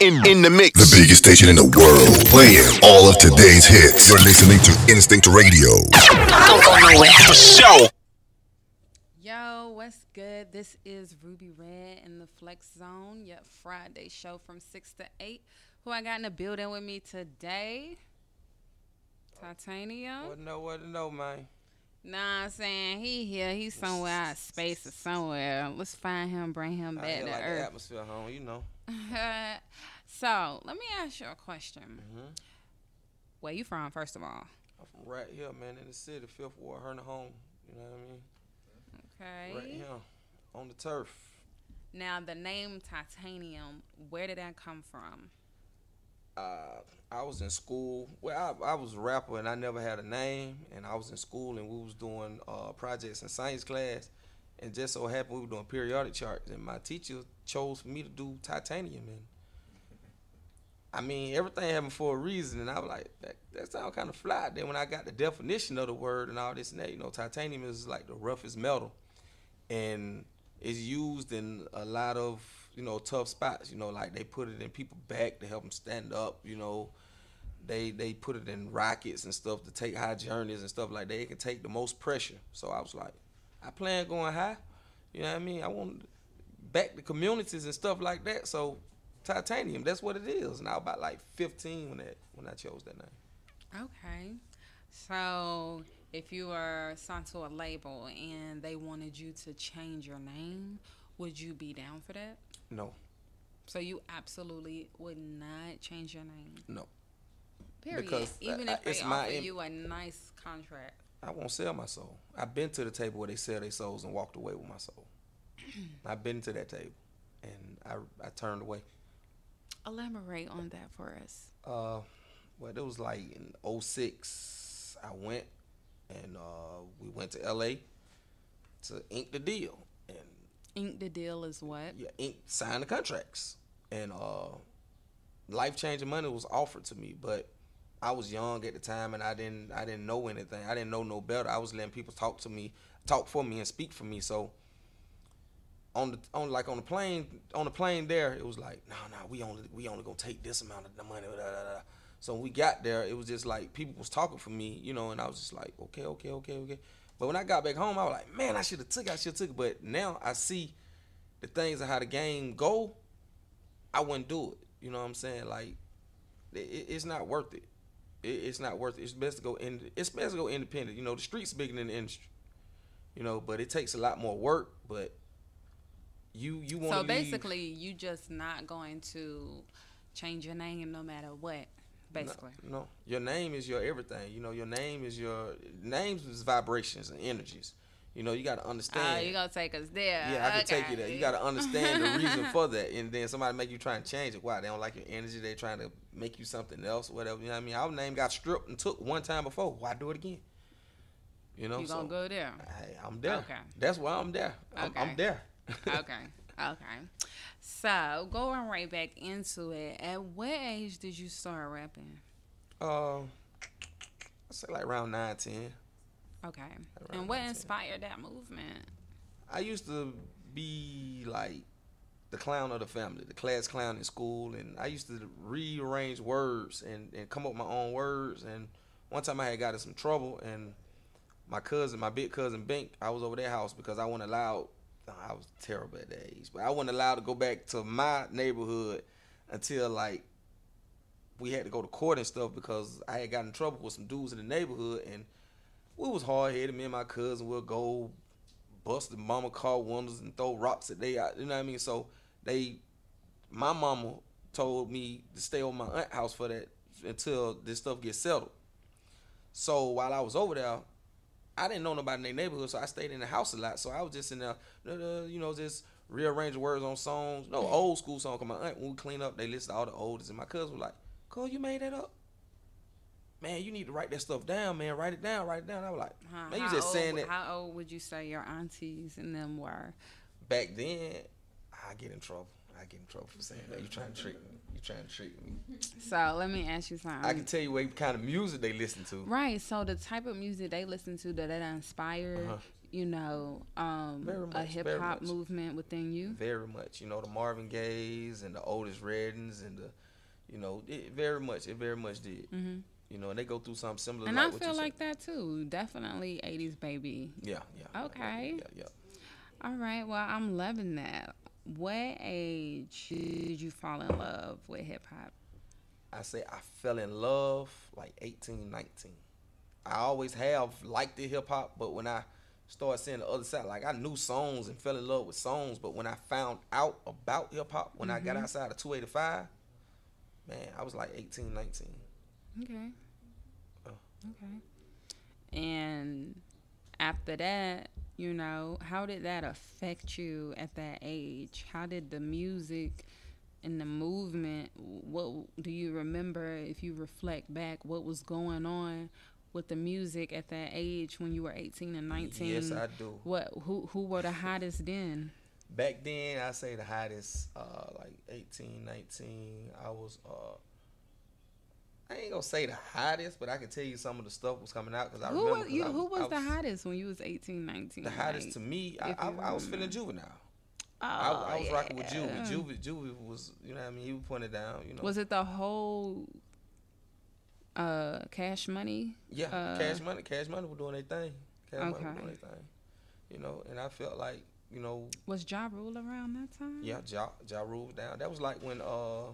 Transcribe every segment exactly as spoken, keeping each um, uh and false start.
in, in the mix. The biggest station in the world, playing all of today's hits. You're listening to Instinct Radio. Don't go nowhere. For sure. Yo, what's good? This is Ruby Red in the Flex Zone, your Friday show from six to eight. Who I got in the building with me today? Titanium. What to know, what to know, man. Nah, I'm saying he here. He's somewhere out of space or somewhere. Let's find him, bring him back to like Earth. The atmosphere home, you know. So, let me ask you a question. Mm-hmm. Where you from, first of all? I'm from right here, man, in the city, Fifth Ward, Herndon Home. You know what I mean? Okay. Right here, on the turf. Now, the name Titanium, where did that come from? Uh, I was in school. Well, I, I was a rapper and I never had a name. And I was in school and we was doing uh, projects in science class. And just so happened we were doing periodic charts. And my teacher chose for me to do Titanium. And I mean, everything happened for a reason. And I was like, that, that sounds kind of fly. Then when I got the definition of the word and all this and that, you know, titanium is like the roughest metal. And it's used in a lot of, you know, tough spots, you know, like they put it in people's back to help them stand up, you know. They they put it in rockets and stuff to take high journeys and stuff like that. It can take the most pressure. So I was like, I plan going high. You know what I mean? I want to back the communities and stuff like that. So titanium, that's what it is. And I was about like fifteen when that when I chose that name. Okay. So if you were signed to a label and they wanted you to change your name, would you be down for that? No. So you absolutely would not change your name? No. Period. Because even uh, if they it's offer my, you a nice contract. I won't sell my soul. I've been to the table where they sell their souls and walked away with my soul. I've been to that table, and I I turned away. Elaborate on that for us. Uh, well, it was like in oh six, I went, and uh, we went to L A to ink the deal. And Ink the deal is what? yeah, ink, sign the contracts. And uh, life-changing money was offered to me, but I was young at the time, and I didn't I didn't know anything. I didn't know no better. I was letting people talk to me, talk for me, and speak for me. So on the on like on the plane on the plane there, it was like, no, no, we only we only gonna take this amount of the money. Da, da, da. So when we got there, it was just like people was talking for me, you know, and I was just like, okay, okay, okay, okay. But when I got back home, I was like, man, I should have took it. I should have took it. But now I see the things of how the game go. I wouldn't do it. You know what I'm saying? Like, it, it's not worth it. it. It's not worth it. It's best to go in. It's best to go independent. You know, the street's bigger than the industry. You know, but it takes a lot more work. But you you want to So basically, you just not going to change your name no matter what. Basically, no, no, your name is your everything. You know, your name is your names is vibrations and energies. You know, you got to understand. Oh, you gonna take us there? Yeah, I can okay. take you there. You got to understand the reason for that, and then somebody make you try and change it. Why? They don't like your energy. They trying to make you something else, whatever. You know what I mean? Our name got stripped and took one time before. Why do it again? You know, You so, gonna go there? Hey, I'm there. Okay. That's why I'm there. I'm, Okay. I'm there. Okay. Okay. So going right back into it, at what age did you start rapping? Uh, I say like around nine, ten. Okay. Around And what nineteen. inspired that movement? I used to be like the clown of the family, the class clown in school, and I used to rearrange words and, and come up with my own words. And one time I had got in some trouble, and my cousin, my big cousin Bink, I was over their house because I wasn't allowed. I was terrible at that age, but I wasn't allowed to go back to my neighborhood until like we had to go to court and stuff because I had gotten in trouble with some dudes in the neighborhood, and we was hard headed. Me and my cousin would go bust the mama car windows and throw rocks at they out. You know what I mean? So they, my mama told me to stay on my aunt's house for that until this stuff gets settled. So while I was over there, I didn't know nobody in their neighborhood, so I stayed in the house a lot. So I was just in there, you know, just rearranging words on songs. No, old school song. Cause my aunt, when we clean up, they listed all the oldest, and my cousin was like, "Cole, you made that up? Man, you need to write that stuff down, man. Write it down, write it down." I was like, Huh, man, you how just old, saying that. How old would you say your aunties and them were? Back then, I get in trouble. I get in trouble for saying that. You trying to trick me. You trying to trick me. So let me ask you something. I can tell you what kind of music they listen to. Right. So the type of music they listen to that that inspire Uh-huh. you know, um, Very a much, hip very hop much. movement within you? Very much. You know, the Marvin Gayes and the Otis Reddings and the, you know, it very much. It very much did. Hmm. You know, and they go through something similar. And like I what feel you like said. that too. Definitely eighties baby. Yeah, yeah. Okay. Yeah, yeah. All right. Well, I'm loving that. What age did you fall in love with hip hop? I say I fell in love like eighteen, nineteen. I always have liked the hip hop, but when I started seeing the other side, like I knew songs and fell in love with songs, but when I found out about hip hop, when I got outside of two eighty-five, man, I was like eighteen, nineteen. Okay. Oh. Okay. And after that, you know, how did that affect you at that age? How did the music and the movement, what do you remember if you reflect back what was going on with the music at that age when you were eighteen and nineteen? Yes, I do. What who who were the hottest then? Back then, I say the hottest, uh, like eighteen, nineteen. I was, uh, I ain't gonna say the hottest, but I can tell you some of the stuff was coming out because I Who remember. was 'cause you I who was I the hottest when you was eighteen, nineteen? The hottest like, to me, I, if I, you I was remember? feeling Juvenile. Oh, I, I was rocking with yeah. Juvie. Juvie, Juvie was, you know what I mean? He was putting it down, you know. Was it the whole uh Cash Money? Yeah, uh, Cash Money. Cash Money was doing their thing. Cash Money was Okay. doing their thing. You know, and I felt like, you know, Was Ja Rule around that time? yeah, Ja, ja Rule was down. That was like when uh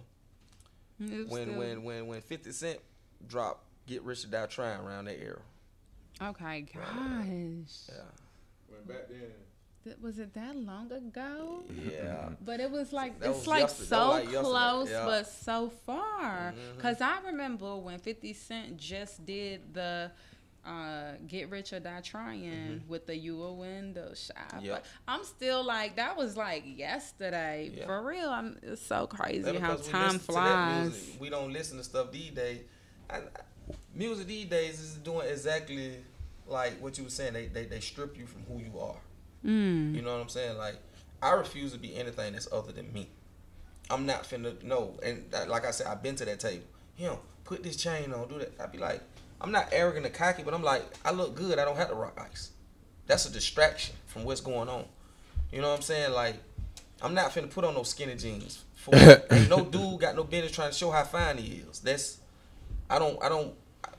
It was when still- when when when fifty Cent dropped Get Rich or Die Trying around that era. Okay, gosh. Yeah. When back then, Th- Was it that long ago? Yeah. But it was like That it's was like yesterday. That so was like yesterday, close, yeah. but so far. Mhm. Cause I remember when fifty Cent just did the uh, "Get Rich or Die Trying" with the "You a Window Shop." Mm-hmm. Yep. I'm still like that was like yesterday. Yeah. For real, I'm. It's so crazy Better how 'cause we time listen to that flies. music. We don't listen to stuff these days. I, I, music these days is doing exactly like what you were saying. They, they they strip you from who you are. Mm. You know what I'm saying? Like, I refuse to be anything that's other than me. I'm not finna, no. And that, like I said, I've been to that table. You know, put this chain on, do that. I'd be like, I'm not arrogant or cocky, but I'm like, I look good. I don't have to rock ice. That's a distraction from what's going on. You know what I'm saying? Like, I'm not finna put on no skinny jeans. For ain't no dude got no business trying to show how fine he is. That's, I don't, I don't,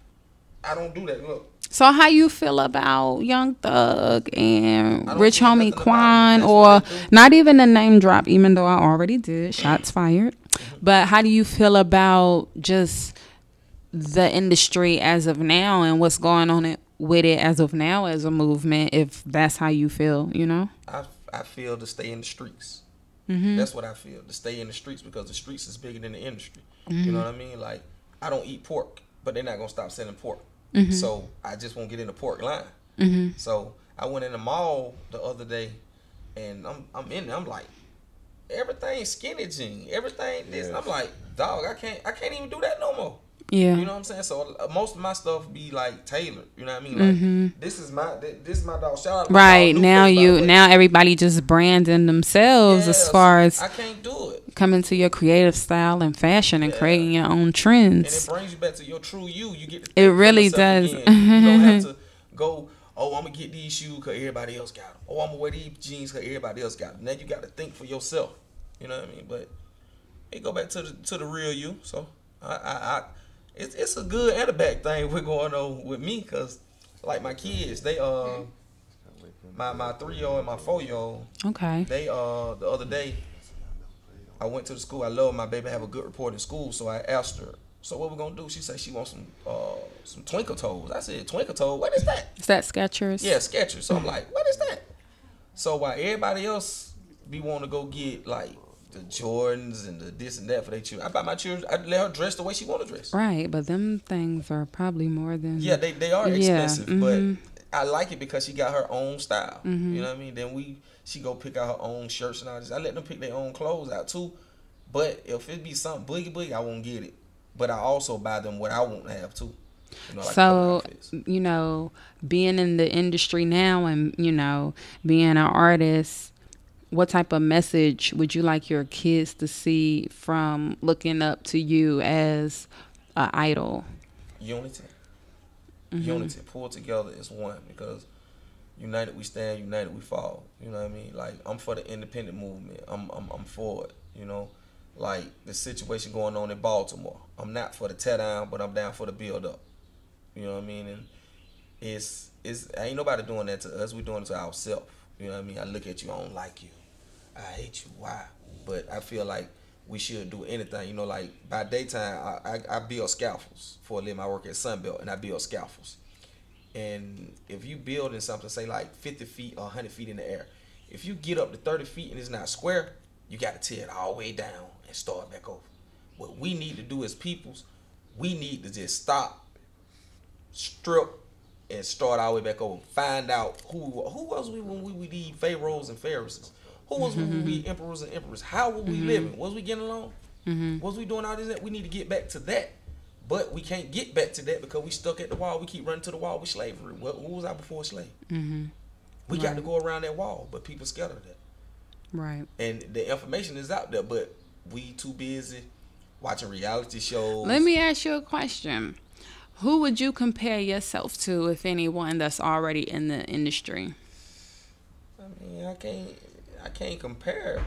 I don't do that. Look. So how you feel about Young Thug and I don't Rich feel Homie nothing about Quan, it. That's or what they do. not even a name drop, even though I already did. Shots fired. But how do you feel about just the industry as of now and what's going on it, with it as of now as a movement? If that's how you feel, you know. I, I feel to stay in the streets. Mm-hmm. That's what I feel, to stay in the streets, because the streets is bigger than the industry. You know what I mean? Like, I don't eat pork, but they're not gonna stop selling pork. Mm-hmm. So I just won't get in the pork line. Mm-hmm. So I went in the mall the other day, and I'm I'm in there. I'm like, everything skinny jean, everything this. And I'm like, dog, I can't I can't even do that no more. Yeah. You know what I'm saying? So uh, most of my stuff be like tailored. You know what I mean? Like, Mm-hmm. this is my thi- this is my dog. Shout out to my Right dog, now, Blueface, by the you way. now everybody just branding themselves as Yes, far as I can't do it. coming to your creative style and fashion and Yeah. creating your own And it trends. brings you back to your true you. You get to It think for really yourself does. again. You don't have to go, oh, I'm gonna get these shoes because everybody else got them. Oh, I'm gonna wear these jeans because everybody else got them. Now you got to think for yourself. You know what I mean? But it go back to the to the real you. So I, I, I it's it's a good and a bad thing we're going on with me, because like my kids, they uh my my three year old and my four year old, Okay. they uh the other day I went to the school. I love my baby have a good report in school, so I asked her, so what we gonna do? She said she wants some uh some twinkle toes. I said, twinkle toe, what is that? Is that Skechers? Yeah, Skechers. So I'm like, what is that? So while everybody else be wanting to go get like the Jordans and the this and that for their children, I buy my children, I let her dress the way she want to dress. Right, but them things are probably more than. Yeah, they, they are Yeah, expensive, mhm. but I like it because she got her own style. Mhm. You know what I mean? Then we she go pick out her own shirts and all this. I let them pick their own clothes out too. But if it be something boogie boogie, I won't get it. But I also buy them what I want to have too. You know, like So, couple outfits. you know, being in the industry now and, you know, being an artist, what type of message would you like your kids to see from looking up to you as an idol? Unity. Mm-hmm. Unity. Pull together is one, because united we stand, united we fall. You know what I mean? Like, I'm for the independent movement. I'm I'm I'm for it. You know, like the situation going on in Baltimore. I'm not for the tear down, but I'm down for the build up. You know what I mean? And it's it's ain't nobody doing that to us. We doing it to ourselves. You know what I mean? I look at you, I don't like you. I hate you. Why? But I feel like we should do anything. You know, like by daytime, I, I, I build scaffolds for a living. I work at Sunbelt, and I build scaffolds. And if you building something, say like fifty feet or one hundred feet in the air, if you get up to thirty feet and it's not square, you got to tear it all the way down and start back over. What we need to do as peoples, we need to just stop, strip, and start our way back over. Find out who who was we when we were the pharaohs and pharisees. Who was we when we were emperors and emperors? How were we mm-hmm. living? Was we getting along? Mm-hmm. Was we doing all this? We need to get back to that. But we can't get back to that because we stuck at the wall. We keep running to the wall with slavery. What, what was I before slave? Mm-hmm. We right. got to go around that wall, but people scared of that. Right. And the information is out there, but we too busy watching reality shows. Let me ask you a question. Who would you compare yourself to, if anyone, that's already in the industry? I mean, I can't, I can't compare.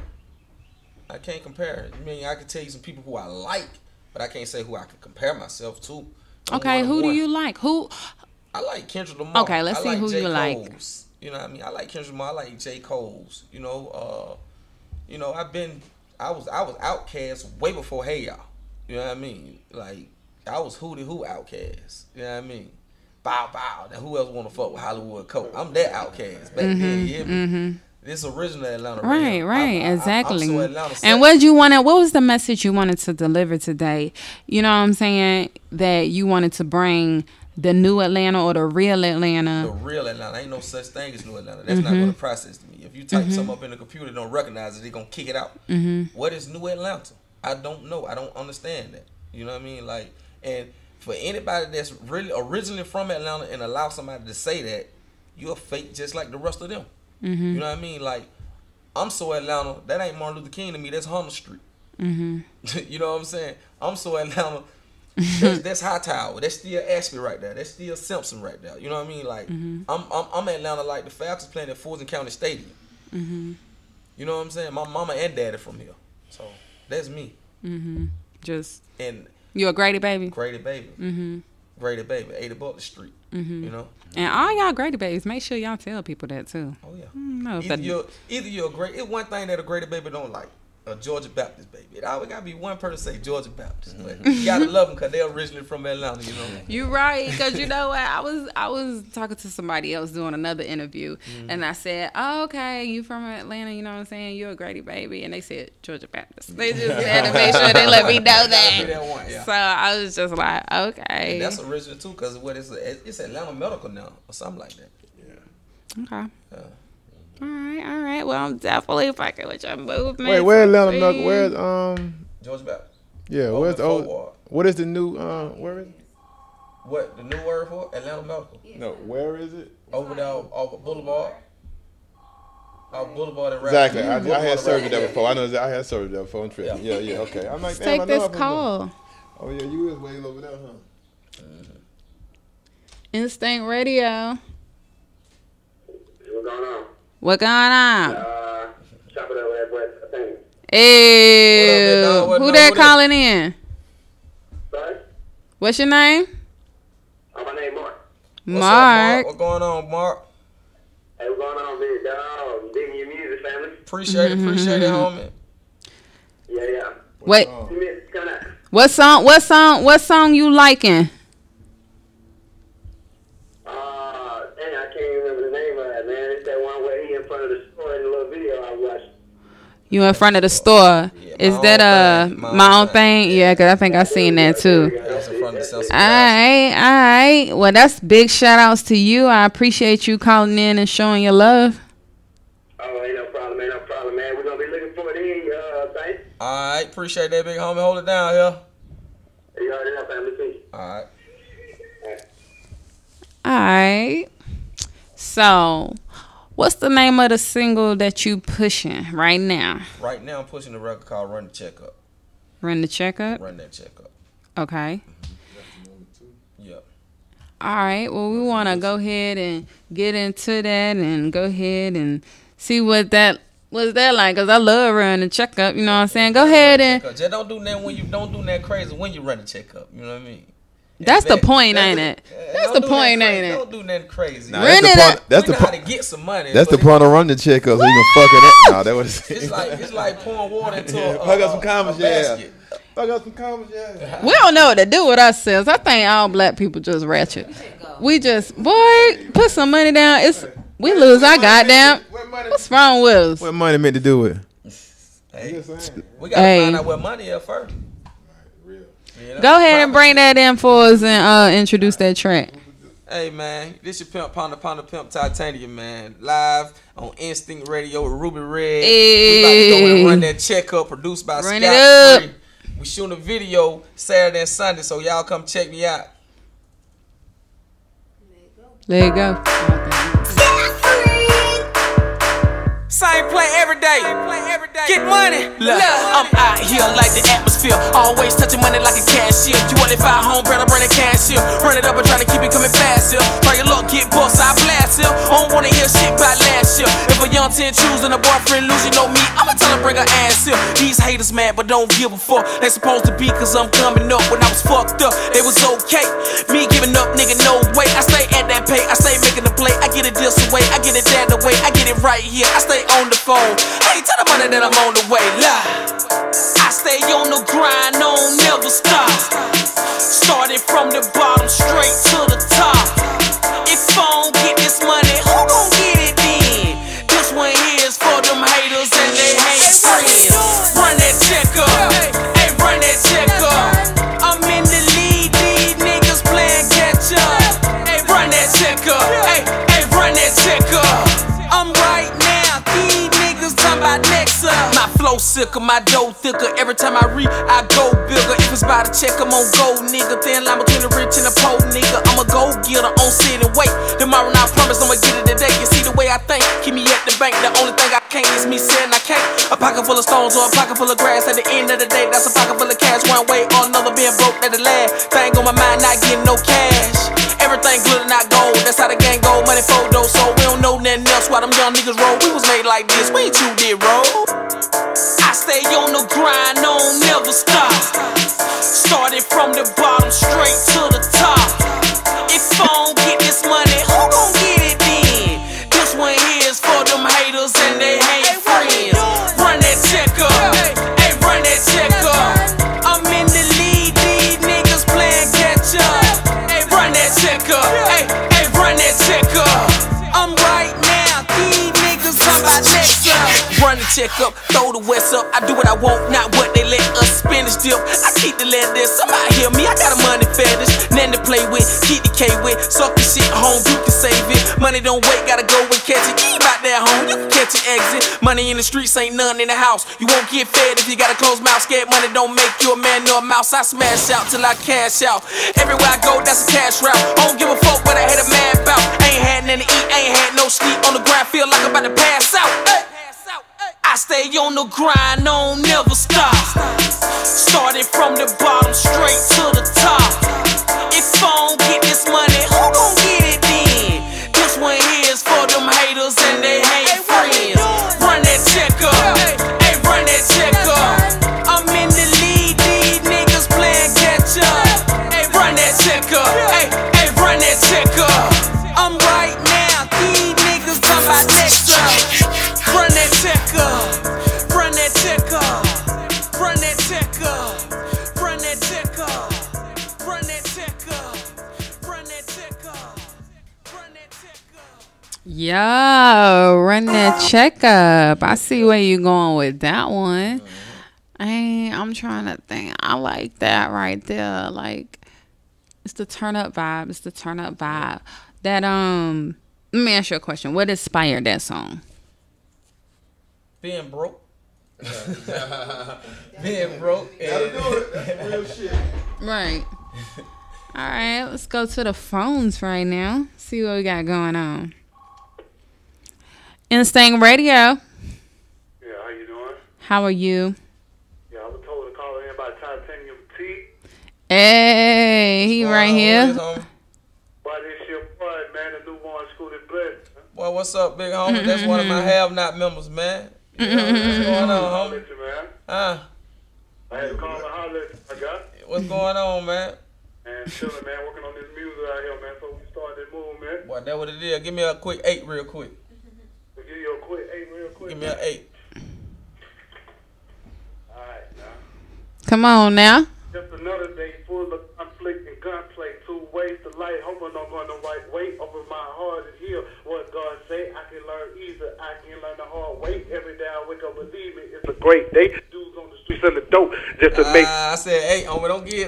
I can't compare. I mean, I can tell you some people who I like, but I can't say who I can compare myself to. I'm okay, who do you like? Who? I like Kendrick Lamar. Okay, let's I see like who J. you like. Cole's. You know what I mean? I like Kendrick Lamar. I like J. Cole's. You know, uh, you know, I've been, I was, I was Outkast way before Hey Y'all. You know what I mean? Like, I was Hootie Who Outkast. You know what I mean? Bow Bow. Now who else want to fuck with Hollywood Coke? I'm that Outkast back mm-hmm, then. You hear me? Mm-hmm. This original Atlanta. Right, right, right, I, I, exactly. I, so and what you wanted? What was the message you wanted to deliver today? You know what I'm saying? That you wanted to bring the new Atlanta or the real Atlanta. The real Atlanta. Ain't no such thing as new Atlanta. That's mm-hmm. not going to process to me. If you type mm-hmm. something up in the computer, don't recognize it, they're going to kick it out. Mm-hmm. What is new Atlanta? I don't know. I don't understand that. You know what I mean? Like, and for anybody that's really originally from Atlanta and allow somebody to say that, you're fake just like the rest of them. Mm-hmm. You know what I mean? Like, I'm so Atlanta, that ain't Martin Luther King to me, that's Hunter Street. Mm-hmm. You know what I'm saying? I'm so Atlanta, that's, that's Hightower, that's still Ashby right there, that's still Simpson right there. You know what I mean? Like, mm-hmm. I'm, I'm I'm Atlanta like the Falcons playing at Fulton County Stadium. Mm-hmm. You know what I'm saying? My mama and daddy from here. So, that's me. Mm-hmm. Just, and you a Grady baby? Grady baby. Mm-hmm. Grady baby, eighty Butler Street. Mm-hmm. You know? And all y'all Grady babies, make sure y'all tell people that too. Oh yeah. No, either you're either you're a great. It's one thing that a Grady baby don't like. A Georgia Baptist baby. It always gotta be one person say Georgia Baptist. But you gotta love them because they're originally from Atlanta. You know. You right, because you know what? I was I was talking to somebody else doing another interview, mm-hmm. and I said, "Oh, okay, you from Atlanta? You know what I'm saying? You're a Grady baby," and they said Georgia Baptist. They just had to make sure they let me know that. that one, yeah. So I was just like, okay. And that's original too, because what is it? It's Atlanta Medical now or something like that. Yeah. Okay. Yeah. All right, all right. Well, I'm definitely fucking with your movement. Wait, where's Atlanta Medical? Where's um? Georgia Baptist. Yeah, oh, where's the old? What is the new? Uh, where is it? What the new word for Atlanta Medical? No, where is it? Over there off Boulevard. Off Boulevard and exactly. I, I had served there before. I know that I had served there before on trip. Yeah, yeah. yeah okay. I'm like, damn, take this call. Oh yeah, you is way over there, huh? Mm-hmm. Instinct Radio. What's going on? What going on? Uh, chop it up with West, I think. Ew. What up, what Who that calling in? Sorry? What's your name? Oh, my name Mark. Mark. What's up, Mark? What's going on, Mark? Hey, what's going on, big dog? Digging your music, family. Appreciate it, appreciate it, homie. Yeah, yeah. Wait. Uh, what song? What song? What song you liking? You in front of the store. Yeah, is that a my, my own thing? thing? Yeah, because I think I seen that too. All right, all right. Well, that's big shout outs to you. I appreciate you calling in and showing your love. Oh, ain't no problem, man. No problem, man. We're going to be looking forward to hearing you, uh, thanks. All right, appreciate that, big homie. Hold it down here. You already know, family. Peace. All right. All right. So, what's the name of the single that you pushing right now? Right now, I'm pushing the record called "Run the Checkup." Run the checkup. Run that checkup. Okay. Mm-hmm. Yep. All right. Well, we want to go ahead and get into that and go ahead and see what that what's that like. Cause I love running a checkup. You know what I'm saying? Go ahead and. Just don't do that when you don't do that crazy when you run a checkup. You know what I mean? That's the point, that's ain't the, it? uh, That's don't the do point, that ain't crazy. it? Don't do nothing crazy. Nah, Run that's it the up. point. That's we the know how point. to get some money. That's the but point of running the checkup, so you can fuck it up. Nah, that was It's like it's like pouring water into Yeah, a, fuck up a, some comments, a yeah. basket. Fuck up some comments, yeah. We don't know what to do with ourselves. I think all black people just ratchet. We just boy put some money down. It's we lose our goddamn. What's wrong with us? What money meant to do with? Hey, we gotta Hey. find out where money is first. You know? Go ahead and bring that in for us and uh, introduce that track. Hey man, this your pimp, Pounder Pounder Pimp Titanium, man. Live on Instinct Radio with Ruby Red. We about to go and run that checkup produced by Run Scott it up. Free. We shooting a video Saturday and Sunday, so y'all come check me out. There you go. Same play every day. Get money. Look, I'm out here like the atmosphere. Always touching money like a cashier. You want it five home, bread, I bring a cashier. Run it up and try to keep it coming fast here. Try your luck, get boss, I blast here. I don't wanna hear shit about last year. If a young ten choosing a boyfriend lose, you know me, I'ma tell her bring her ass here. These haters mad, but don't give a fuck. They supposed to be cause I'm coming up. When I was fucked up, they was okay. Me giving up, nigga, no way. I stay at that pay, I stay making the play. I get it this away, I get it that away. I get it right here, I stay on the phone. Hey, tell the money that I'm on the way. Lie. I stay on the grind, don't never stop. Started from the bottom straight to the top. If I don't get this money, who gon' get it then? This one here is for them haters and they hate friends. Run that check up, hey, run that check up. I'm in the lead, these niggas playing catch up. Hey, run that check up, hey, hey, run that check up. I'm right now, these niggas talking about next up. My flow sicker, my dough thicker. Every time I read, I go bigger. If it's about to check, I'm on go, nigga. Thin line between the rich and the poor, nigga. I'm a go getter on sit and wait. Tomorrow, I promise I'ma get it today. You see the way I think, keep me at the bank. The only thing I can't is me saying I can't. A pocket full of stones or a pocket full of grass. At the end of the day, that's a pocket full of cash. One way or another, being broke at the last. Thing on my mind, not getting no cash. Everything glitter, not gold. That's how the gang go. Money photo, so we don't know nothing else. Why them young niggas roll? We was made like this. We ain't you did roll. I stay on the grind, don't never stop. Started from the bottom straight to the top. If I don't get this money, who gon' get it then? This one here is for them haters and they hate friends. Run that check up, hey, run that check up. I'm in the lead, these niggas playing catch up. Hey, run that check up, hey, hey, run that check up. I'm right now, these niggas talking about next up. Run the check up, throw the west up. I do what I want, not what they let us spinach dip. I keep the lead there, somebody hear me. I got a money fetish, nothing to play with, keep the K with. Suck the shit home, you can save it. Money don't wait, gotta go and catch it. You ain't about that home, you can catch an exit. Money in the streets ain't none in the house. You won't get fed if you got a closed mouth. Scared money don't make you a man nor a mouse. I smash out till I cash out. Everywhere I go, that's a cash route. I don't give a fuck what I had a mad bout. Ain't had nothing to eat, ain't had no sleep. On the ground, feel like I'm about to pass out. Hey. I stay on the grind, don't never stop. Started from the bottom straight to the top. If I don't get this money, who gon' get it then? This one here is for them haters and they hate friends. Run that check up, hey, run that check up. I'm in the lead, these niggas playing catch up. Hey, run that check up, hey, hey, run that check up. I'm right now, these niggas talking about next up. Run that check up, run that check up, run that check up, run that check up, run that check up, run that check up, run that check up. Yo, run that checkup. I see where you going with that one. I I'm trying to think. I like that right there. Like, it's the turn up vibe. It's the turn up vibe. That um. Let me ask you a question. What inspired that song? Being broke. Being broke. Gotta do it. That's real shit. Right. All right. Let's go to the phones right now. See what we got going on. Instinct Radio. Yeah, how you doing? How are you? Yeah, I was told to call in about Titanium T. Hey, he right here. What what's up, big homie? That's one of my have-not members, man. You know, what's going on, homie? Huh? I had to call and holler at you, I got. What's going on, man? Man, chilling, man. Working on this music out here, man. So we started that move, man. Boy, that what it is. Give me a quick eight real quick. We'll give you a quick eight real quick. Give me an eight. All right, now. Come on now. Just another day full of conflict and gunplay. Two ways to light, hoping I'm going the right way. Open my heart and heal what God say. I can learn either. I can learn the hard way. Every day I wake up, believe me, it's a great day. Dudes on the streets and the dope just to Uh, make. I said eight, homie. Don't get it.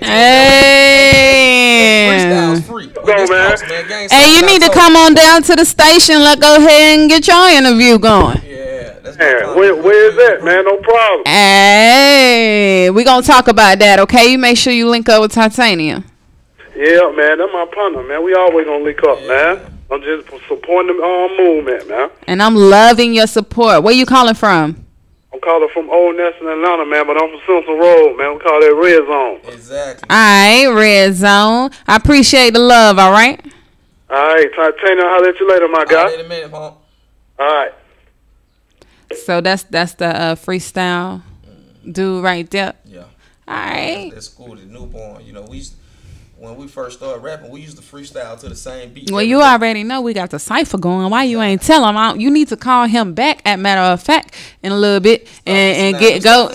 Hey. Freestyle's free. Go, man. Gang Hey, you sign need to out, come on down to the station. Let's go ahead and get your interview going. Yeah, that's Man, where, where is that, man? No problem. Hey, we gonna talk about that, okay? You make sure you link up with Titanium. Yeah, man, that's my partner, man. We always gonna link up, man. I'm just supporting the um, movement, man. And I'm loving your support. Where you calling from? I'm calling from Old Nelson, Atlanta, man, but I'm from Central Road, man. We call that Red Zone. Exactly. All right, Red Zone. I appreciate the love, all right? All right, Titanium, I'll let you later, my All guy. right, in a minute, Pump. All right. So that's that's the uh, freestyle dude right there. Yeah. All right. That's cool. The newborn, you know, we used to, when we first started rapping, we used to freestyle to the same beat. Well, every you day. already know we got the cipher going. Why you ain't tell him? I, you need to call him back, at matter of fact, in a little bit and, and get go.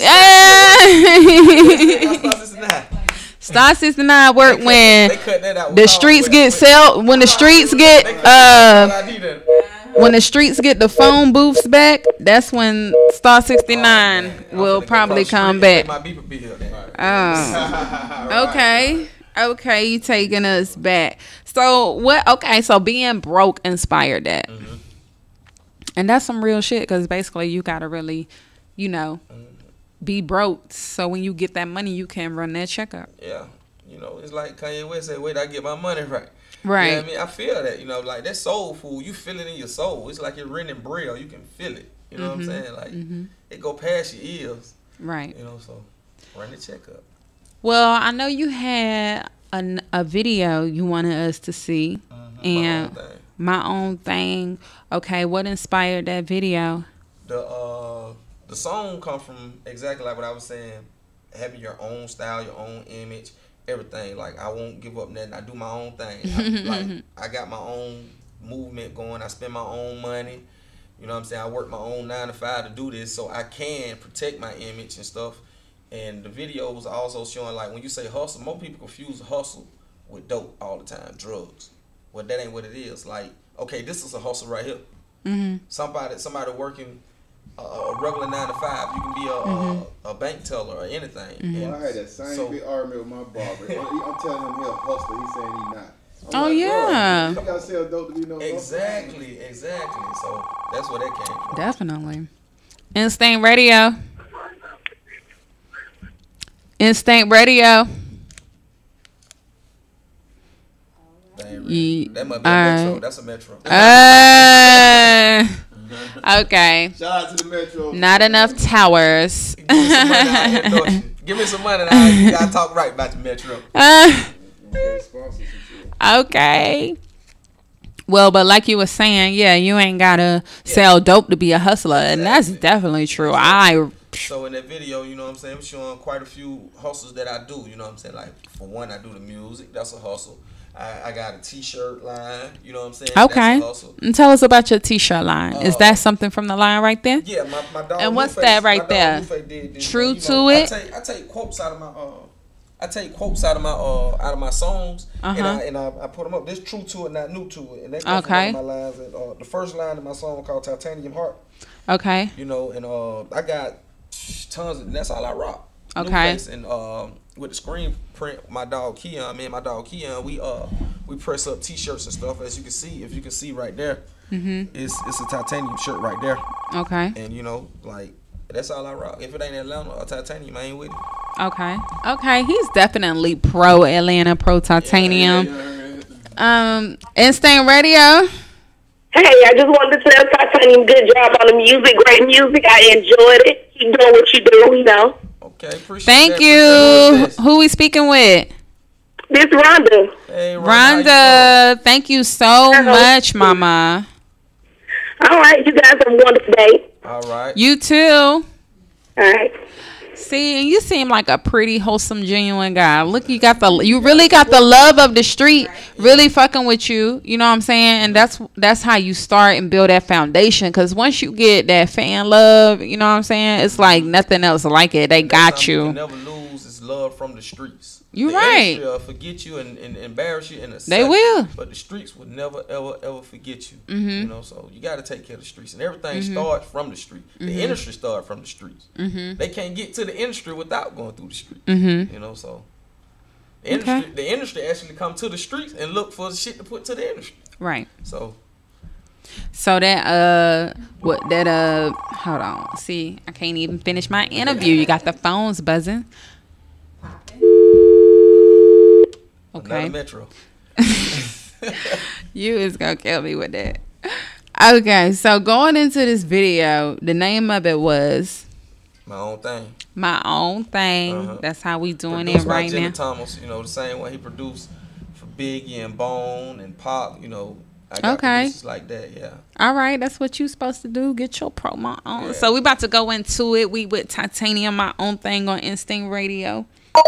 Star sixty-nine work They cut- when they cut that out the with streets all- get with- sell when the streets get They cut uh that I did. when the streets get the phone booths back. That's when Star sixty-nine Oh, I'm will finna go probably across the come street and back. pay my beeper bill then. Oh. Okay. Okay, you taking us back. So what? Okay, so being broke inspired that, Mm-hmm. and that's some real shit. Because basically, you gotta really, you know, be broke. So when you get that money, you can run that checkup. Yeah. You know, it's like Kanye West said, wait, I get my money right. Right. You know what I mean? I feel that, you know, like that soul food, you feel it in your soul. It's like you're renting braille. You can feel it. You know Mm-hmm. what I'm saying? Like, it go past your ears. Right. You know, so run the checkup. Well, I know you had a, a video you wanted us to see, and My own thing. my own thing. Okay, what inspired that video? The uh the song come from exactly like what I was saying, having your own style, your own image, everything. Like I won't give up nothing. I do my own thing. I, like I got my own movement going. I spend my own money. You know what I'm saying? I work my own nine to five to do this so I can protect my image and stuff. And the video was also showing like when you say hustle, most people confuse hustle with dope all the time, drugs. Well, that ain't what it is. Like, okay, this is a hustle right here. Mm-hmm. Somebody, somebody working a, a regular nine to five. You can be a, Mm-hmm. a, a bank teller or anything. Mm-hmm. And I had that same so- big argument with my barber. I'm telling him he's a hustler. He's saying he's not. I'm Oh, like, yeah. bro, you gotta sell dope to be no hustler. Exactly, exactly. So that's where that came from. Definitely. Instinct Radio. Instinct Radio. Dang, Ye- that must be a alright. metro. That's a metro. Uh, okay. Shout out to the Metro. Not enough towers. Give me some money, I'll endorse you. Give me some money, and I you gotta talk right about the metro. Uh, Okay, sponsors and shit. okay. Well, but like you were saying, yeah, you ain't gotta sell dope to be a hustler, and that's definitely true. I So in that video, you know what I'm saying, I'm showing quite a few hustles that I do. You know what I'm saying? Like for one, I do the music. That's a hustle. I, I got a T-shirt line. You know what I'm saying? okay. That's a hustle. And tell us about your T-shirt line. Is Uh, that something from the line right there? Yeah, my, my dog. And what's Blueface- that right my dog there? Blueface did this, True you know, to I it? take, I take quotes out of my uh, I take quotes out of my uh, out of my songs, and Uh-huh. I and I, I put them up. This true to it, not new to it, and that comes Okay. from one of my lines. And, uh, the first line of my song called Titanium Heart. Okay. You know, and uh, I got tons of. And that's all I rock. Okay. Blueface. And um, with the screen print, my dog Keon, me and my dog Keon, we uh we press up T-shirts and stuff. As you can see, if you can see right there, Mm-hmm. it's it's a titanium shirt right there. Okay. And you know, like that's all I rock. If it ain't Atlanta or titanium, I ain't with it. Okay. Okay. He's definitely pro Atlanta, pro titanium. Um, Instinct Radio. Hey, I just wanted to tell Titanium good job on the music, great music. I enjoyed it. Keep doing what you do, you know. Okay, appreciate Thank that. you. Appreciate that. Who we speaking with? This Rhonda. Hey, Rhonda. how you Rhonda. Thank you so much, Mama. All right, you guys have a wonderful day. All right. You too. All right. See, and you seem like a pretty wholesome, genuine guy. Look, you got the, you really got the love of the street, really fucking with you. You know what I'm saying? And that's that's how you start and build that foundation. Because once you get that fan love, you know what I'm saying? It's like nothing else like it. They got you. You never lose is love from the streets. You the right. Industry will forget you and, and embarrass you in a They second, will. But the streets will never, ever, ever forget you. Mm-hmm. You know, so you got to take care of the streets. And everything Mm-hmm. starts from the street. The Mm-hmm. industry starts from the streets. Mm-hmm. They can't get to the industry without going through the streets. Mm-hmm. You know, so the industry, Okay. the industry actually come to the streets and look for the shit to put to the industry. Right. So So that uh what that uh hold on. See, I can't even finish my interview. You got the phones buzzing. Okay. another Metro. You is gonna kill me with that. Okay, so going into this video, the name of it was My own thing. My Own Thing. Uh-huh. That's how we doing Produced it by right Jimmy now. Thomas, you know, the same way he produced for Biggie and Bone and Pop, you know. I got Okay. producers like that, yeah. All right, that's what you supposed to do. Get your promo on. Yeah. So we about to go into it. We with Titanium, My Own Thing on Instinct Radio.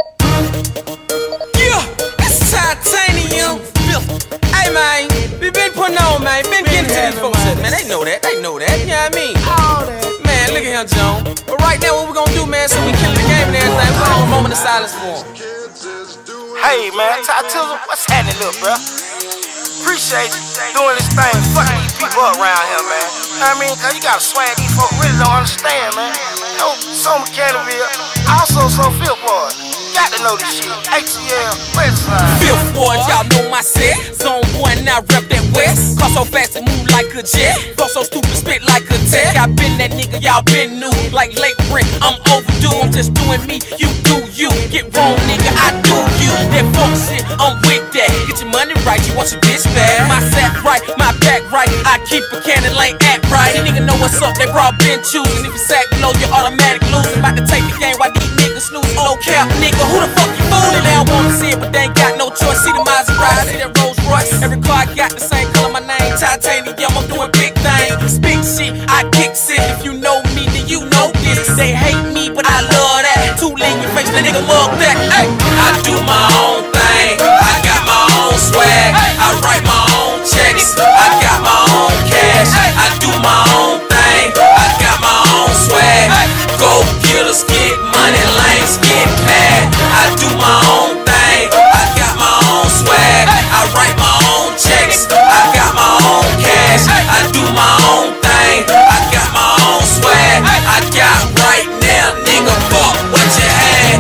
Yeah, it's Titanium. Hey man, we been putting on, man. Been getting to these folks, man. They know that. They know that. You know what I mean? Man, look at him, Joan. But right now, what we gonna do, man? So we killing the game and everything. We're gonna have a moment of silence for him. Hey man, Ty Tizzle, what's happening, little bro? Appreciate you doing this thing, fucking these people up around here, man. I mean, cause you gotta swag these folks really don't understand, man. You know, some Canterville, also some Fifth Ward. Got to know this shit. A T L, Westside. Fifth Ward, y'all know my set. Zone one, I rep that West. Car so fast and move like a jet. Flow so stupid, spit like a tech. I been that nigga, y'all been new. Like late rent, I'm overdue. I'm just doing me, you do you. Get wrong, nigga, I do you. That folk shit, I'm with that. Get your money right, you want your bitch back. My sack right, my back right. I keep a cannon lane act right. You nigga know what's up, they brought been choosing. If you sack low, you automatic losing. About to take the game while these niggas snooze. No cap, nigga. Who the fuck you fooling? They don't wanna see it, but they ain't got no choice. See the Maserati, see that Rolls Royce. Every car I got the same color, my name Titanium. I'm doing big things, big shit. I kicks it. If you know me, then you know this. They hate me, but I love that. Two lean your face, the nigga mug that. Hey, I do my own thing. I got my own swag. I write my own checks. I got my own cash. I do my own thing. I got my own swag. Go get us, get money, lanes get mad. I do my own thing. I got my own swag. I write my own checks. I got my own cash. I do my own thing. I got my own swag. I got right now, nigga. Fuck what you had.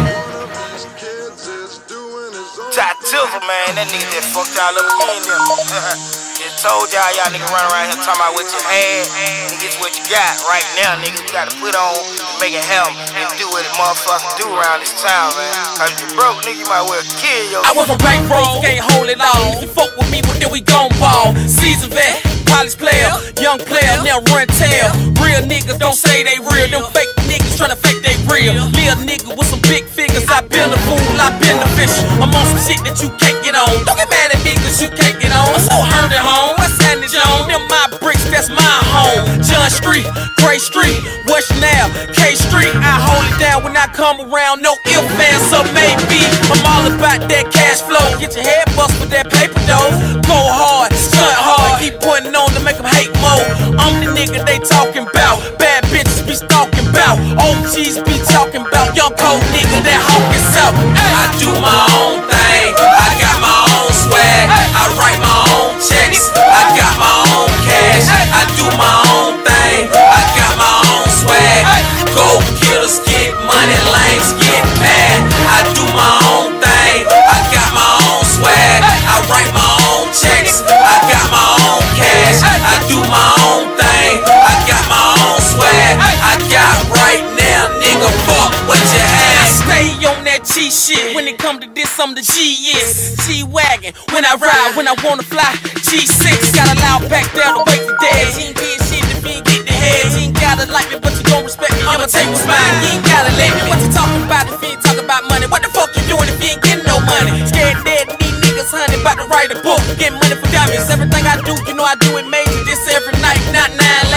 Ty Tizzle, man, that nigga that fucked y'all up again. Them. Just told y'all, y'all nigga run around here talking about what you had. And guess what you got right now, nigga. You gotta put on and make it happen and do what a motherfucker do around this town, man. Cause if you broke, nigga, you might well kill yourself. I went from bankroll, can't hold it all. You fuck with me, but then we gon' ball. Season vet, college player, young player, now run tail. Real niggas don't say they real. Them fake niggas tryna fake they real. Real nigga with some big figures. I been a fool, I been a fish. I'm on some shit that you can't get on. Don't get mad at me cause you can't get on. I'm so hurt at home. What's happening, Joan? Them my bricks, that's my home. John Street, Gray Street, West Now, K Street. I hold it down when I come around. No ill fans, so maybe I'm all about that cash flow. Get your head bust with that paper though. Go hard, stunt hard. Keep putting on to make them hate more. I'm the nigga they talking about. Bad bitches be stalking about. O Gs be talking about. Young cold nigga that hawk himself. I do my own thing. I got my own swag. I write my own checks. I got my own cash. I do my own thing. I got my own swag. Go killers get money, lanes get mad. I do my own thing. I got my own swag. I write my own checks. I got my own cash. I do my own thing. I got my own swag. I got right now, nigga. Fuck what you had. I stay on that G shit. When it come to this, I'm the G is G-Wagon. When I ride, when I wanna fly, G six. Got a loud back down to wake the dead. He ain't did shit if he ain't get the head. He ain't gotta like me, but you gon' respect me. I'ma take what's mine. You ain't gotta let me. What you talking about if you ain't talking about money? What the fuck you doing if you ain't getting no money? Scared dead, these niggas honey, about to write a book. Get money for dummies. Everything I do, you know I do it major. This every night, not nine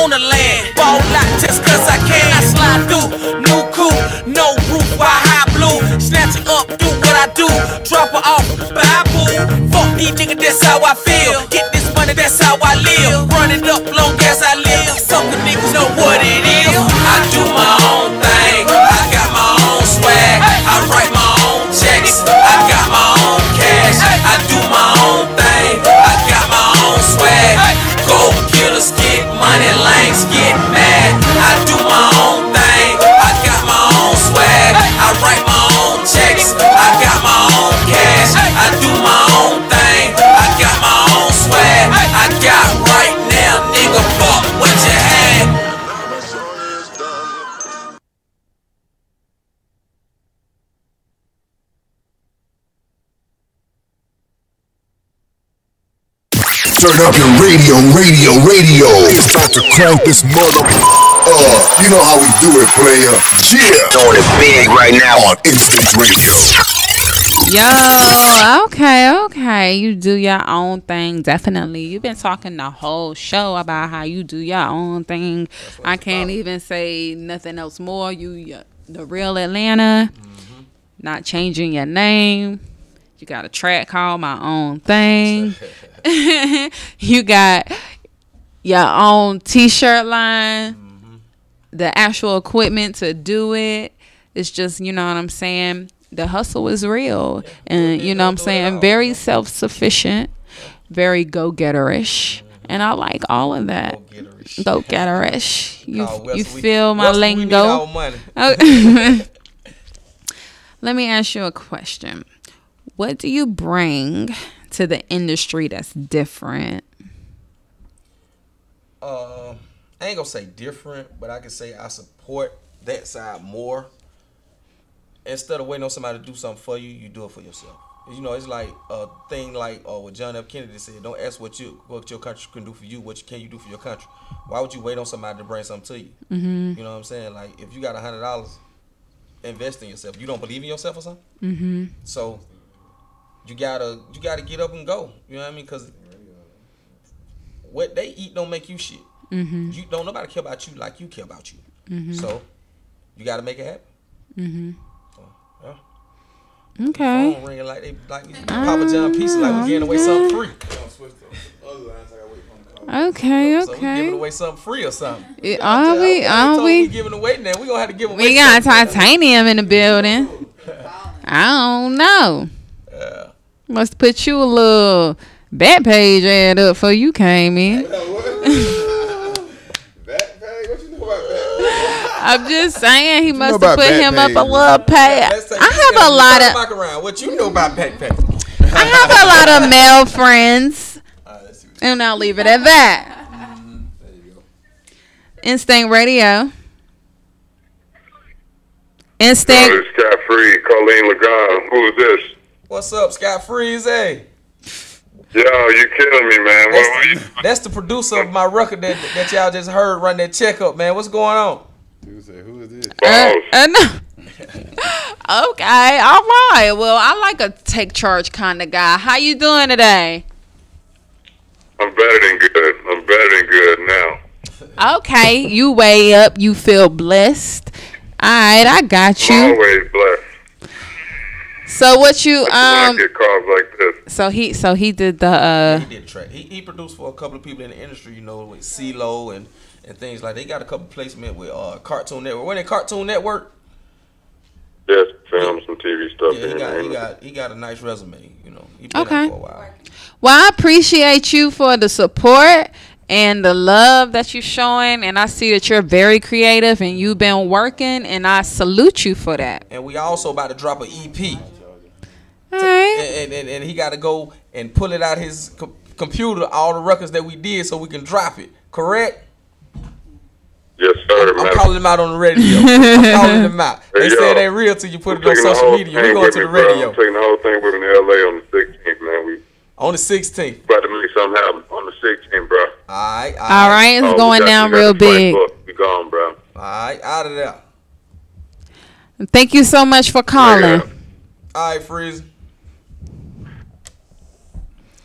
own the land. Ball out just cause I can. I slide through, new coupe, no roof, why high blue. Snatch it up, do what I do. Drop her off, bye boo. Fuck these niggas, that's how I feel. Get this money, that's how I live. Run it up long as I live. Sucker niggas know what it is. I do my own thing. I got my own swag. I write my own checks. I got my own cash. I do my own thing. I got my own swag. Gold killers get money, lanes get mad. I do my own thing. I got my own swag. I write my own checks. I got my own cash. I do my own thing. I got my own swag. I got right now, nigga. Fuck what you had. Turn up your radio, radio, radio. It's about to crank this mother. Uh, you know how we do it, player. Yeah. Throwing it big right now on Instinct Radio. Yo, okay, okay. You do your own thing, definitely. You've been talking the whole show about how you do your own thing. I can't even say nothing else more. You, you the real Atlanta, mm-hmm. Not changing your name. You got a track called My Own Thing. You got your own t-shirt line, mm-hmm. The actual equipment to do it. It's just, you know what I'm saying, the hustle is real. Yeah, and you know what I'm saying, very self-sufficient, very go-getterish, mm-hmm. And I like all of that. Go-getterish. Go-getterish. You, oh, you feel my lingo? Okay. Let me ask you a question. What do you bring to the industry that's different? Uh, I ain't gonna say different, but I can say I support that side more. Instead of waiting on somebody to do something for you, you do it for yourself. You know, it's like a thing like uh, what John F. Kennedy said: "Don't ask what you what your country can do for you. What you, can you do for your country? Why would you wait on somebody to bring something to you? Mm-hmm. You know what I'm saying? Like if you got a hundred dollars, invest in yourself. You don't believe in yourself or something. Mm-hmm. So you gotta you gotta get up and go. You know what I mean? Because what they eat don't make you shit. Mm-hmm. You don't nobody care about you like you care about you. Mm-hmm. So you gotta make it happen. Mm-hmm. So, yeah. Okay. Phone ringing like they like we Papa John pieces like we giving away something free. Okay, okay. So we giving away something free or something. It, are we? Are we? We giving away now. We gonna have to give away. We got titanium in the building. I don't know. Yeah. Must put you a little back page ad up before you came in. I'm just saying he must have put him up a little pay. I have a lot of. What you know about backpack? I have a lot of male friends, and I'll leave it at that. Mm-hmm. There you go. Instinct Radio. Instinct. Oh, it's Scott Free, Colleen Legon. Who is this? What's up, Scott Freeze? Hey. Yo, you killing me, man. That's, what, the, what that's the producer of my record that that y'all just heard run that checkup, man. What's going on? Dude say, who is this? Uh, uh, no. Okay, all right. Well, I like a take charge kind of guy. How you doing today? I'm better than good. I'm better than good now. Okay, you way up. You feel blessed. All right, I got you. I'm always blessed. So what you That's um? When I get calls like this. So he so he did the uh. He did a track. He he produced for a couple of people in the industry, you know, with CeeLo and and things like. They got a couple placement with uh Cartoon Network. When they Cartoon Network. Yes, film some T V stuff. Yeah, he got he got he got a nice resume, you know. He been Okay. out for a while. Well, I appreciate you for the support and the love that you're showing, and I see that you're very creative and you've been working, and I salute you for that. And we also about to drop an E P. All right. And, and, and he got to go and pull it out his co- computer, all the records that we did, so we can drop it. Correct? Yes, sir. I'm, I'm calling them out on the radio. I'm calling them out. They Hey, say yo, it ain't real till you put I'm it on taking the social whole media. We thing going with to me, the bro. radio. I'm taking the whole thing with me to L A on the sixteenth, man. We On the sixteenth. about to make something happen on the sixteenth, bro. All right. All All right, it's Oh, we going got- down we got real the fight big. book. We gone, bro. All right. Out of there. Thank you so much for calling. Yeah. All right, Freeze.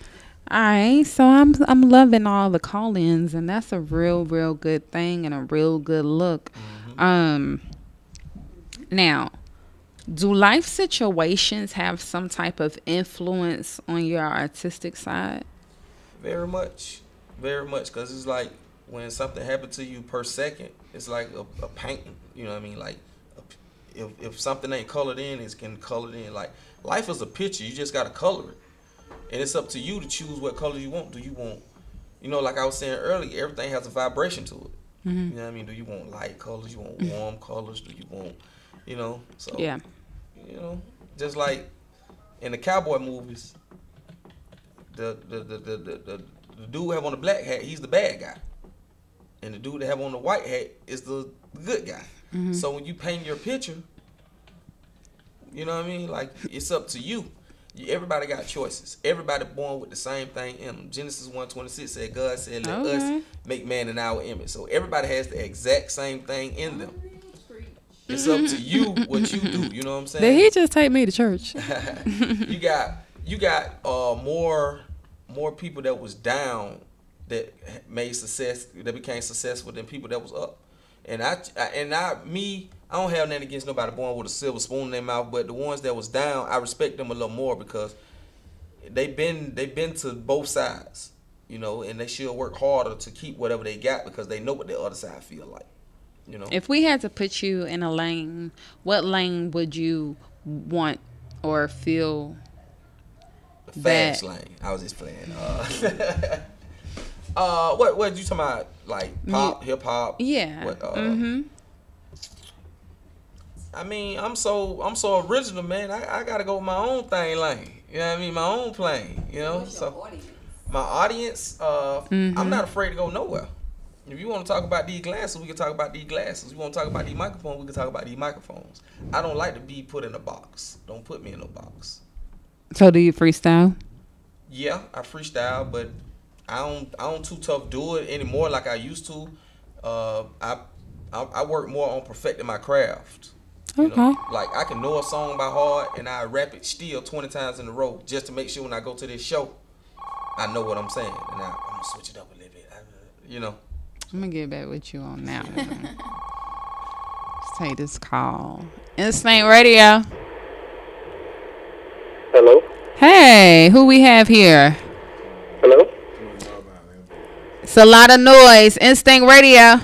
All right, so I'm I'm loving all the call-ins, and that's a real, real good thing and a real good look. Mm-hmm. Um, now, do life situations have some type of influence on your artistic side? Very much, very much, because it's like when something happened to you per second, it's like a, a painting. You know what I mean? Like, a, if if something ain't colored in, it's getting colored in. Like, life is a picture. You just gotta color it. And it's up to you to choose what color you want. Do you want, you know, like I was saying earlier, everything has a vibration to it. Mm-hmm. You know what I mean? Do you want light colors? You want warm colors? Do you want, you know? So, yeah. You know, just like in the cowboy movies, the the the the, the, the, the dude have on the black hat, he's the bad guy. And the dude that have on the white hat is the, the good guy. Mm-hmm. So when you paint your picture, you know what I mean? Like, it's up to you. Everybody got choices. Everybody born with the same thing in them. Genesis one twenty-six said, God said, let okay. us make man in our image. So everybody has the exact same thing in them. It's up to you what you do. You know what I'm saying? Did he just take me to church? you got you got uh, more more people that was down that made success, that became successful than people that was up. And I, I and I me. I don't have nothing against nobody born with a silver spoon in their mouth, but the ones that was down, I respect them a little more because they been they been to both sides, you know, and they should work harder to keep whatever they got because they know what the other side feel like, you know. If we had to put you in a lane, what lane would you want or feel? The fast that... lane. I was just playing. Uh, uh, what what you talking about? Like pop, hip hop? Yeah. What, uh, mm-hmm. I mean, I'm so I'm so original, man. I, I gotta go with my own thing lane. You know what I mean? My own plane. You know. What's so your audience? My audience, uh, mm-hmm. I'm not afraid to go nowhere. If you want to talk about these glasses, we can talk about these glasses. You want to talk about these microphones, we can talk about these microphones. I don't like to be put in a box. Don't put me in a box. So do you freestyle? Yeah, I freestyle, but I don't I don't too tough do it anymore like I used to. Uh, I, I I work more on perfecting my craft. You okay. know, like I can know a song by heart and I rap it still twenty times in a row just to make sure when I go to this show, I know what I'm saying. And I, I'm gonna switch it up a little bit. I, you know. I'm gonna get back with you on that one. Let's take this call. Instinct Radio. Hello. Hey, who we have here? Hello. It's a lot of noise. Instinct Radio.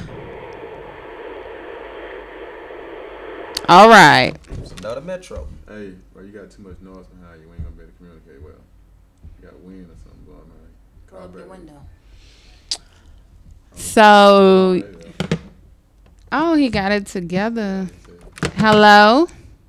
All right. It's another Metro. Hey, bro, you got too much noise behind you. We ain't gonna be able to communicate well. You got wind or something blowing on. Go up the window. So, oh, he got it together. Hello?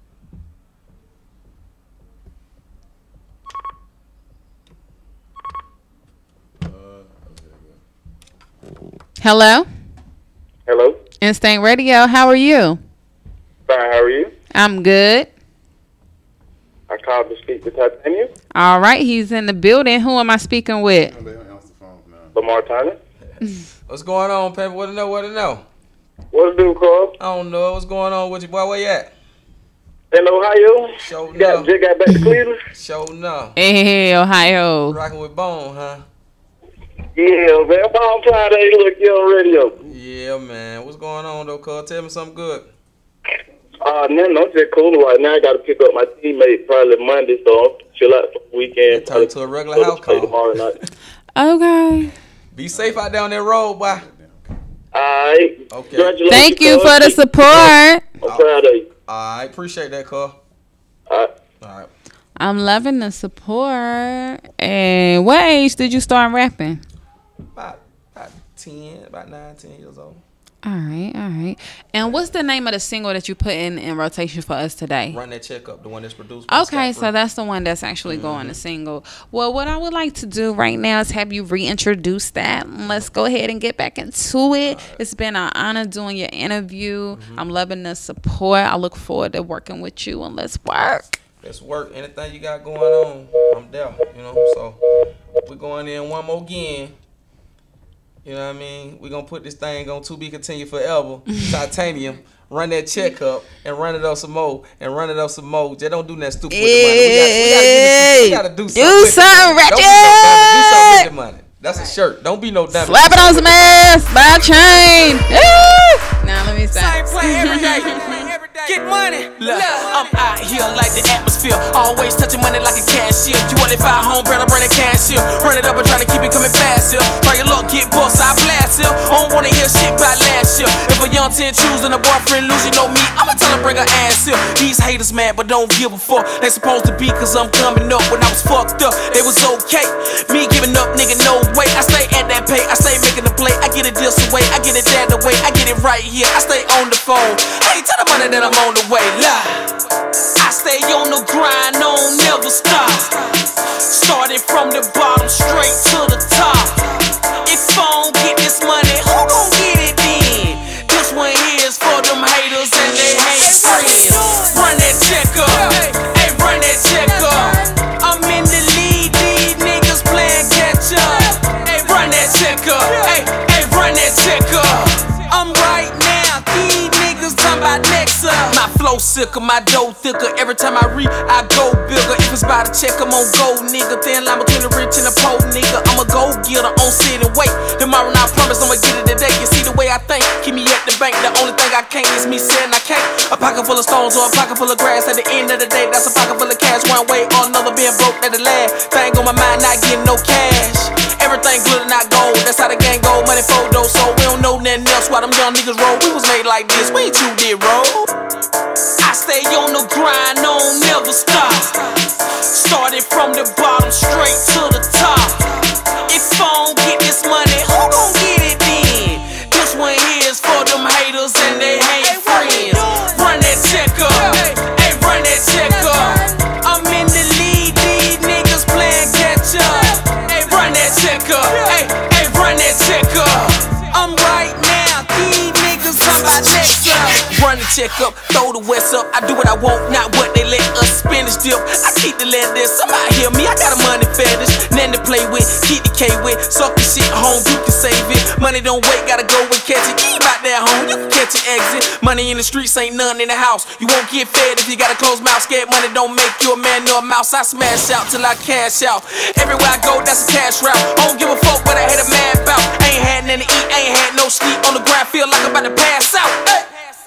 Hello? Hello? Instinct Radio, how are you? Fine, how are you? I'm good. I called to speak to Titanium. All right, he's in the building. Who am I speaking with? Lamar Turner. What's going on, Pepper? What to know? What to know? What to do, Carl? I don't know. What's going on with you, boy? Where you at? In Ohio. Show you got, just got back to Cleveland. Show no. Hey, Ohio. Rocking with Bone, huh? Yeah, man. Bone Friday. Look, you on radio. Yeah, man. What's going on, though, Carl? Tell me something good. Uh, no, no, just cool right now. I got to pick up my teammate probably Monday, so I'll chill out for the weekend. Turn to a regular house call. Tomorrow night. Okay. Be safe out down that road, boy. All right. Okay. Thank you for the support. I'm proud of you. All right. Appreciate that, Carl. All right. All right. I'm loving the support. And what age did you start rapping? About, about ten, about nine, ten years old. All right, all right. And what's the name of the single that you put in, in rotation for us today? Run That Check Up, the one that's produced by Okay, Scott so that's the one that's actually mm-hmm. going to single. Well, what I would like to do right now is have you reintroduce that. Let's go ahead and get back into it. Right. It's been an honor doing your interview. Mm-hmm. I'm loving the support. I look forward to working with you, and let's work. Let's work. Anything you got going on, I'm there, you know. So we're going in one more again. You know what I mean? We're going to put this thing on To Be Continued Forever, Titanium. Run that check up and run it up some more and run it up some more. Just don't do that stupid with the money. We got to do something. Do something, Ratchet. Do something with the money. That's a shirt. Don't be no dummy. Slap it on some ass. Buy a chain. Now let me stop. Same play every day. Get money. Look, I'm out here like the atmosphere. Always touching money like a cashier. You only five home, brother, bring a cashier. Run it up and try to keep it coming fast here. Try your luck, get boss, I blast here. I don't wanna hear shit about last year. If a young ten choosing a boyfriend lose, you know me, I'ma tell her bring her ass here. These haters mad, but don't give a fuck. They supposed to be cause I'm coming up. When I was fucked up, they was okay. Me giving up, nigga, no way. I stay at that pay, I stay making the play. I get it this away, I get it that away. I get it right here, I stay on the phone. Hey, tell the money that I'm on the way. Lie. I stay on the grind, don't never stop. Started from the bottom straight to the top. If I don't get this money, who gon' get it then? This one here is for them haters and they hate friends. Run that check up, hey, run that check up. I'm in the lead, these niggas playing catch up. Hey, run that check up, hey, hey, run that check up. I'm right now, these niggas talking about next up. My flow sicker, my dough thicker. Every time I read, I go bigger. If it's by the check, I'm on gold, nigga. Thin line between the rich and the poor, nigga. I'm a go getter on sit and wait. Tomorrow, I promise I'ma get it today. You see the way I think, keep me at the bank. The only thing I can't is me saying I can't. A pocket full of stones or a pocket full of grass. At the end of the day, that's a pocket full of cash. One way or another, being broke at the last. Thing on my mind, not getting no cash. Everything glitter, not gold. That's how the gang go. Money photo, so we don't know nothing else. Why them young niggas roll? We was made like this. We ain't you did roll. I stay on the grind, don't never stop. Started from the bottom straight to the top. If I don't get this money, who gon' get it then? This one here is for them haters and they hate friends. Run that check up, hey, run that check up. I'm in the lead, these niggas playing catch up. Hey, run that check up, hey, hey, run that check up. I'm right now, these niggas talking about next up. Run the check up, throw the west up. I do what I want, not what they let us spinach dip. I keep the lead there, somebody hear me. I got a money fetish, nothing to play with, keep the K with. Suck the shit home, you can save it. Money don't wait, gotta go and catch it. You ain't about that home, you can catch an exit. Money in the streets ain't none in the house. You won't get fed if you got a closed mouth. Scared money don't make you a man nor a mouse. I smash out till I cash out. Everywhere I go, that's a cash route. I don't give a fuck what I had a mad bout. Ain't had nothing to eat, ain't had no sleep. On the ground, feel like I'm about to pass out. Hey.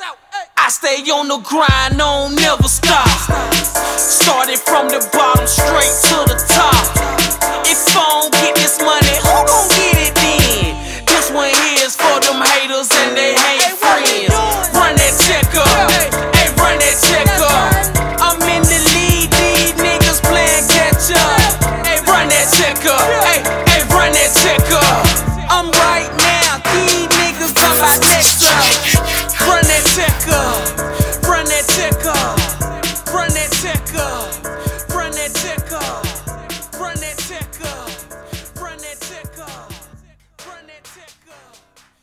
I stay on the grind, don't never stop. Started from the bottom straight to the top. If I don't get this money, who gon' get it then? This one here is for them haters and they hate friends. Run that check up, hey, run that check up. I'm in the lead, these niggas playing catch up. Hey, run that check up, hey, hey, run that check up. I'm right now, these niggas talking about next up. Run that check up, run that check up, run that check up, run that check up, run that check up, run that check up, run that check up.